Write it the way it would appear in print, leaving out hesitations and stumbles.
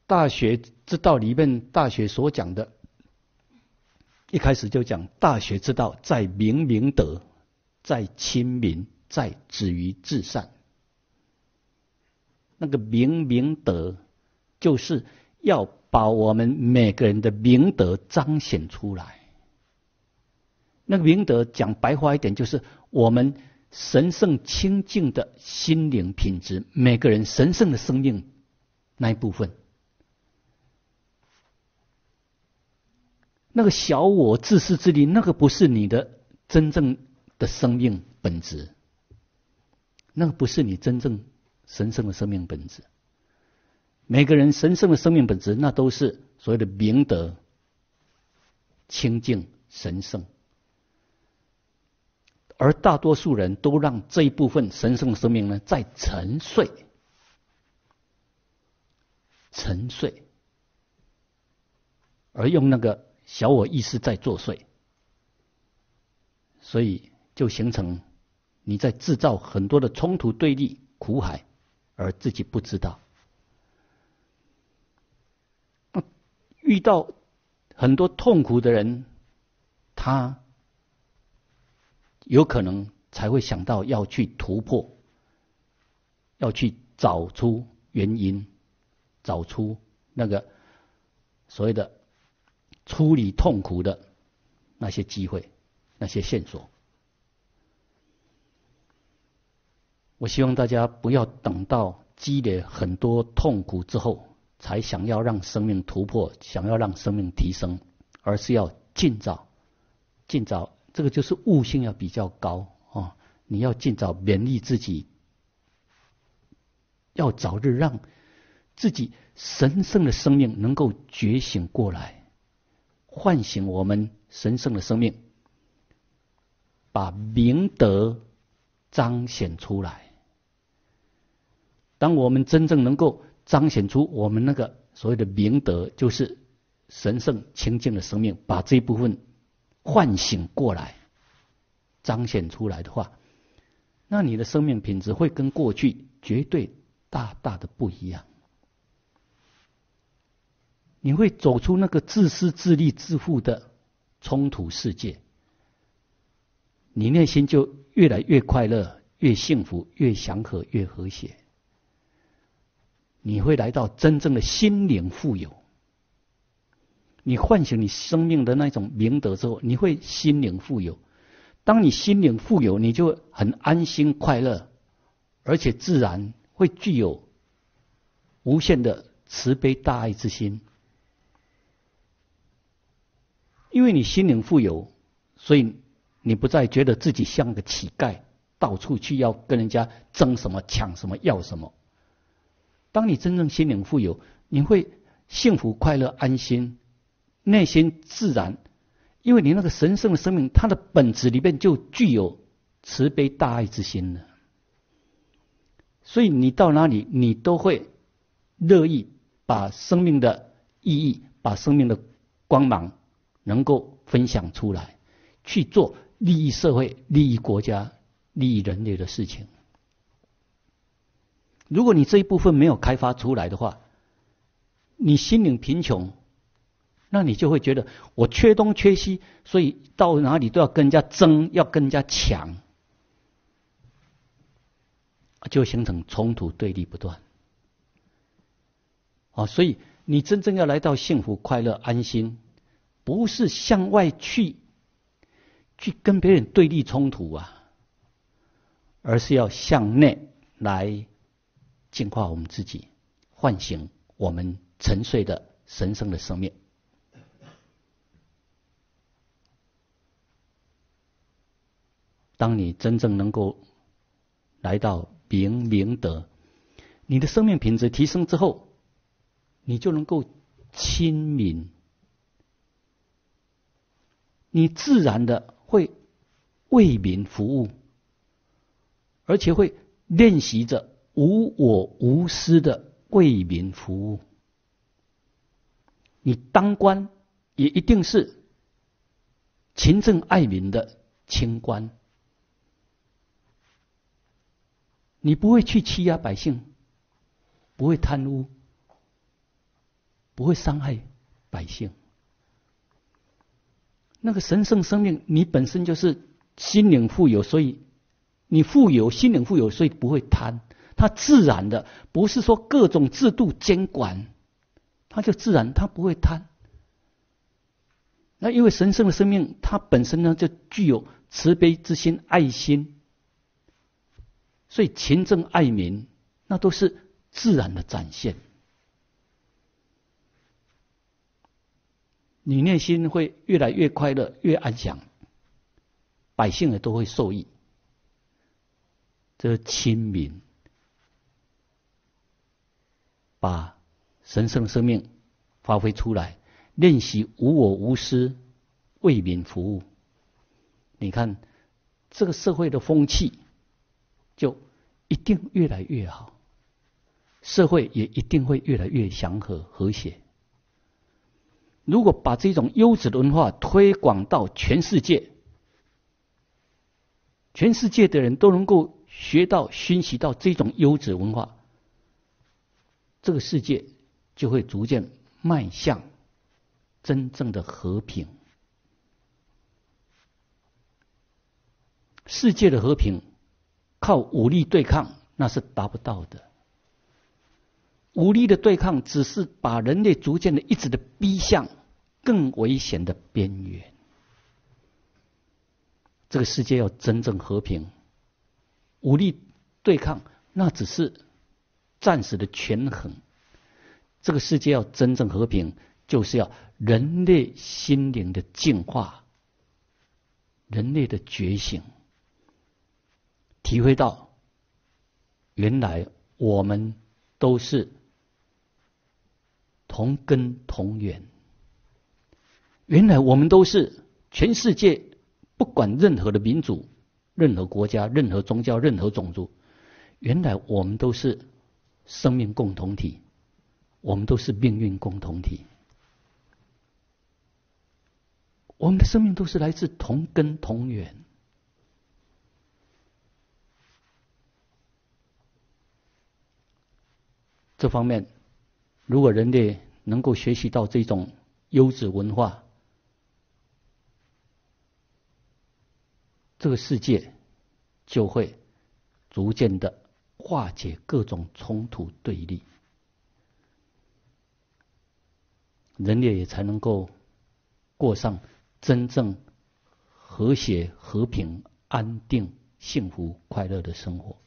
大学之道里面，大学所讲的，一开始就讲大学之道在明明德，在亲民，在止于至善。那个明明德，就是要把我们每个人的明德彰显出来。那个明德讲白话一点，就是我们神圣清净的心灵品质，每个人神圣的生命那一部分。那个小我自私自利，那个不是你的真正的生命本质，那个不是你真正神圣的生命本质。每个人神圣的生命本质，那都是所谓的明德、清净、神圣。而大多数人都让这一部分神圣的生命呢，在沉睡，而用那个小我意识在作祟，所以就形成你在制造很多的冲突、对立、苦海，而自己不知道。遇到很多痛苦的人，他有可能才会想到要去突破，要去找出原因，找出那个所谓的处理痛苦的那些机会、那些线索。我希望大家不要等到积累很多痛苦之后，才想要让生命突破，想要让生命提升，而是要尽早，这个就是悟性要比较高啊！你要尽早勉励自己，要早日让自己神圣的生命能够觉醒过来，唤醒我们神圣的生命，把明德彰显出来。当我们真正能够彰显出我们那个所谓的明德，就是神圣清净的生命，把这一部分唤醒过来，彰显出来的话，那你的生命品质会跟过去绝对大大的不一样。你会走出那个自私自利自负的冲突世界，你内心就越来越快乐，越幸福，越祥和，越和谐。你会来到真正的心灵富有。你唤醒你生命的那种明德之后，你会心灵富有。当你心灵富有，你就很安心快乐，而且自然会具有无限的慈悲大爱之心。因为你心灵富有，所以你不再觉得自己像个乞丐，到处去要跟人家争什么、抢什么、要什么。当你真正心灵富有，你会幸福快乐安心，内心自然，因为你那个神圣的生命，它的本质里面就具有慈悲大爱之心了。所以你到哪里，你都会乐意把生命的意义、把生命的光芒能够分享出来，去做利益社会、利益国家、利益人类的事情。如果你这一部分没有开发出来的话，你心灵贫穷，那你就会觉得我缺东缺西，所以到哪里都要跟人家争，要跟人家抢，就形成冲突对立不断。所以你真正要来到幸福快乐安心，不是向外去跟别人对立冲突啊，而是要向内来净化我们自己，唤醒我们沉睡的神圣的生命。当你真正能够来到明德，你的生命品质提升之后，你就能够亲民，你自然的会为民服务，而且会练习着无我无私的为民服务。你当官也一定是勤政爱民的清官，你不会去欺压百姓，不会贪污， 不会伤害百姓。那个神圣生命，你本身就是心灵富有，所以你富有，心灵富有，所以不会贪。它自然的，不是说各种制度监管，它就自然，它不会贪。那因为神圣的生命，它本身呢就具有慈悲之心、爱心，所以勤政爱民，那都是自然的展现。你内心会越来越快乐，越安详，百姓也都会受益。这是亲民，把神圣的生命发挥出来，练习无我无私，为民服务。你看这个社会的风气就一定越来越好，社会也一定会越来越祥和和谐。如果把这种优质的文化推广到全世界，全世界的人都能够学到、熏习到这种优质文化，这个世界就会逐渐迈向真正的和平。世界的和平靠武力对抗那是达不到的，武力的对抗只是把人类逐渐的一直的逼向更危险的边缘。这个世界要真正和平，武力对抗那只是暂时的权衡。这个世界要真正和平，就是要人类心灵的净化，人类的觉醒，体会到原来我们都是同根同源，原来我们都是全世界不管任何的民族、任何国家、任何宗教、任何种族，原来我们都是生命共同体，我们都是命运共同体，我们的生命都是来自同根同源。这方面，如果人类能够学习到这种优质文化，这个世界就会逐渐的化解各种冲突对立，人类也才能够过上真正和谐、和平、安定、幸福、快乐的生活。